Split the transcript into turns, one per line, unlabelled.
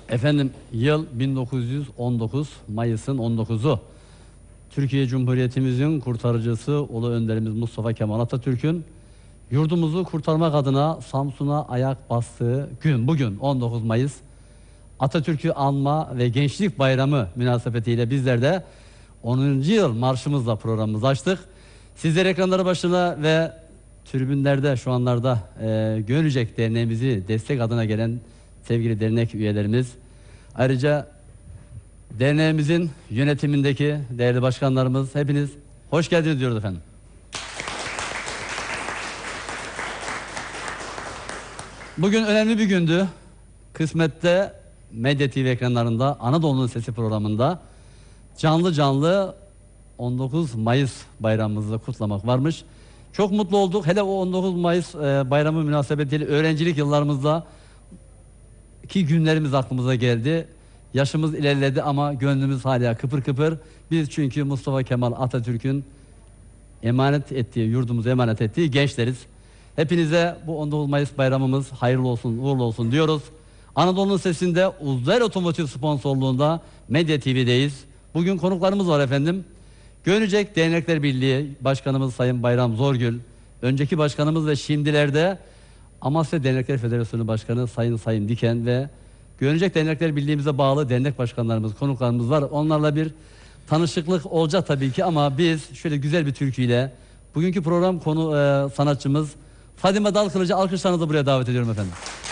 Efendim, yıl 1919, Mayıs'ın 19'u. Türkiye Cumhuriyetimizin kurtarıcısı Ulu Önderimiz Mustafa Kemal Atatürk'ün yurdumuzu kurtarmak adına Samsun'a ayak bastığı gün, bugün 19 Mayıs. Atatürk'ü anma ve Gençlik Bayramı münasebetiyle bizler de 10. yıl marşımızla programımızı açtık. Sizler ekranları başına ve tribünlerde şu anlarda Görecek Derneğimizi destek adına gelen sevgili dernek üyelerimiz, ayrıca derneğimizin yönetimindeki değerli başkanlarımız, hepiniz hoş geldiniz diyoruz efendim. Bugün önemli bir gündü. Kısmette Medya TV ekranlarında Anadolu'nun Sesi programında canlı 19 Mayıs bayramımızı kutlamak varmış. Çok mutlu olduk. Hele o 19 Mayıs bayramı münasebetiyle öğrencilik yıllarımızda ki günlerimiz aklımıza geldi. Yaşımız ilerledi ama gönlümüz hala kıpır kıpır. Biz çünkü Mustafa Kemal Atatürk'ün emanet ettiği, yurdumuza emanet ettiği gençleriz. Hepinize bu 19 Mayıs bayramımız hayırlı olsun, uğurlu olsun diyoruz. Anadolu'nun Sesi'nde Uzzer Otomotiv sponsorluğunda Medya TV'deyiz. Bugün konuklarımız var efendim. Görecek Dernekler Birliği Başkanımız Sayın Bayram Zorgül, önceki başkanımız ve şimdilerde Amasya Dernekler Federasyonu Başkanı Sayın Diken ve Görecek Dernekler Birliği'mize bağlı dernek başkanlarımız, konuklarımız var. Onlarla bir tanışıklık olacak tabii ki ama biz şöyle güzel bir türküyle bugünkü program konu sanatçımız Fadime Dalkılıç'ı alkışlarınızla buraya davet ediyorum efendim.